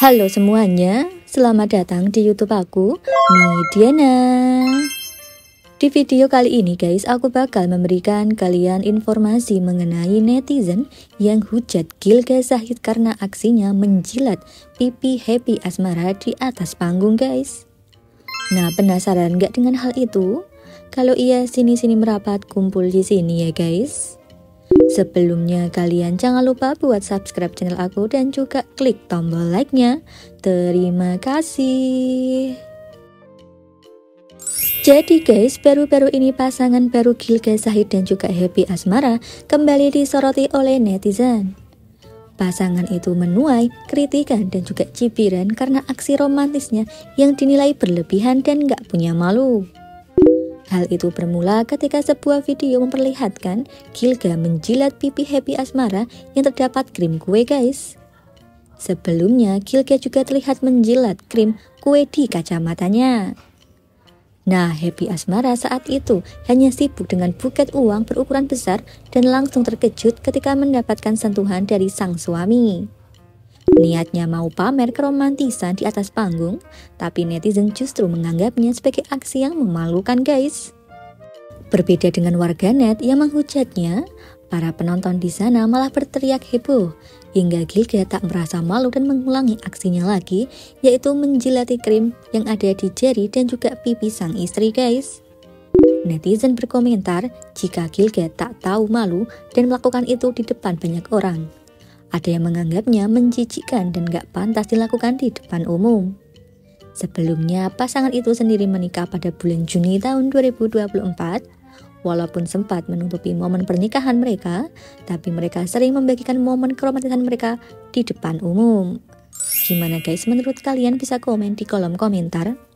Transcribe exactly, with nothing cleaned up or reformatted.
Halo semuanya, selamat datang di YouTube aku, Midiana. Di video kali ini guys, aku bakal memberikan kalian informasi mengenai netizen yang hujat Gilga Zahid karena aksinya menjilat pipi Happy Asmara di atas panggung guys. Nah, penasaran gak dengan hal itu? Kalau iya, sini-sini merapat kumpul di sini ya guys. Sebelumnya kalian jangan lupa buat subscribe channel aku dan juga klik tombol like-nya. Terima kasih. Jadi guys, baru-baru ini pasangan baru Gilga Zahid dan juga Happy Asmara kembali disoroti oleh netizen. Pasangan itu menuai kritikan dan juga cibiran karena aksi romantisnya yang dinilai berlebihan dan gak punya malu. Hal itu bermula ketika sebuah video memperlihatkan Gilga menjilat pipi Happy Asmara yang terdapat krim kue guys. Sebelumnya Gilga juga terlihat menjilat krim kue di kacamatanya. Nah, Happy Asmara saat itu hanya sibuk dengan buket uang berukuran besar dan langsung terkejut ketika mendapatkan sentuhan dari sang suami. Niatnya mau pamer keromantisan di atas panggung, tapi netizen justru menganggapnya sebagai aksi yang memalukan guys. Berbeda dengan warganet yang menghujatnya, para penonton di sana malah berteriak heboh, hingga Gilga tak merasa malu dan mengulangi aksinya lagi, yaitu menjilati krim yang ada di jari dan juga pipi sang istri guys. Netizen berkomentar jika Gilga tak tahu malu dan melakukan itu di depan banyak orang. Ada yang menganggapnya menjijikkan dan gak pantas dilakukan di depan umum. Sebelumnya, pasangan itu sendiri menikah pada bulan Juni tahun dua ribu dua puluh empat. Walaupun sempat menutupi momen pernikahan mereka, tapi mereka sering membagikan momen keromantisan mereka di depan umum. Gimana guys, menurut kalian bisa komen di kolom komentar.